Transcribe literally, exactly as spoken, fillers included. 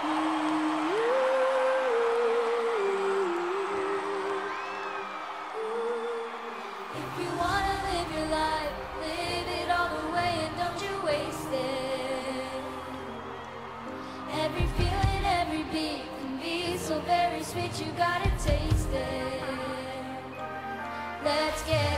If you wanna live your life, live it all the way and don't you waste it. Every feeling, every beat can be so very sweet, you gotta taste it. Let's get